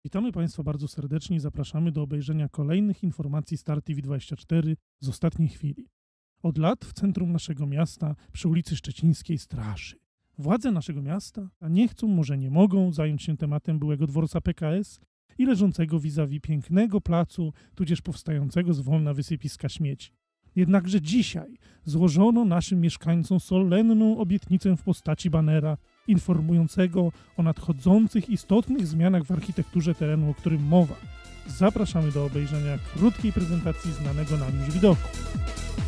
Witamy Państwa bardzo serdecznie i zapraszamy do obejrzenia kolejnych informacji Star TV24 z ostatniej chwili. Od lat w centrum naszego miasta, przy ulicy Szczecińskiej, straszy. Władze naszego miasta nie chcą, może nie mogą zająć się tematem byłego dworca PKS i leżącego vis-a-vis pięknego placu, tudzież powstającego z wolna wysypiska śmieci. Jednakże dzisiaj złożono naszym mieszkańcom solenną obietnicę w postaci banera informującego o nadchodzących istotnych zmianach w architekturze terenu, o którym mowa. Zapraszamy do obejrzenia krótkiej prezentacji znanego nam już widoku.